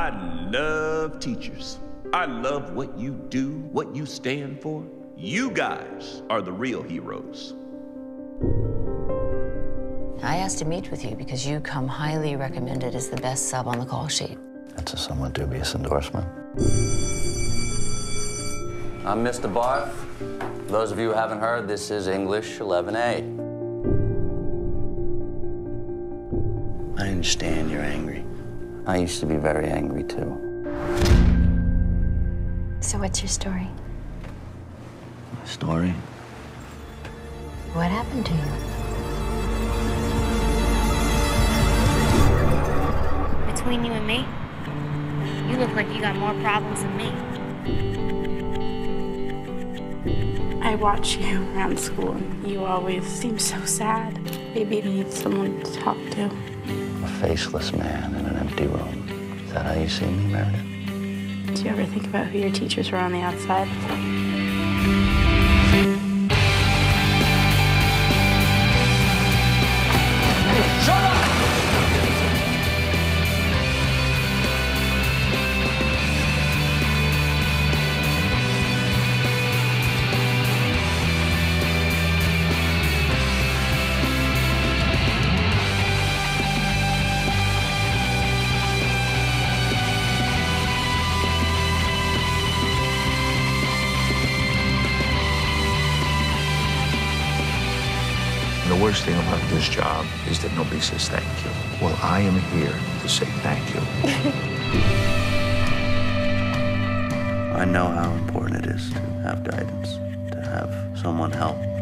I love teachers. I love what you do, what you stand for. You guys are the real heroes. I asked to meet with you because you come highly recommended as the best sub on the call sheet. That's a somewhat dubious endorsement. I'm Mr. Barth. For those of you who haven't heard, this is English 11A. I understand you're angry. I used to be very angry, too. So what's your story? My story? What happened to you? Between you and me, you look like you got more problems than me. I watch you around school, and you always seem so sad. Maybe you need someone to talk to. A faceless man in an empty room. Is that how you see me, Meredith? Do you ever think about who your teachers were on the outside? Shut up! The worst thing about this job is that nobody says thank you. Well, I am here to say thank you. I know how important it is to have guidance, to have someone help.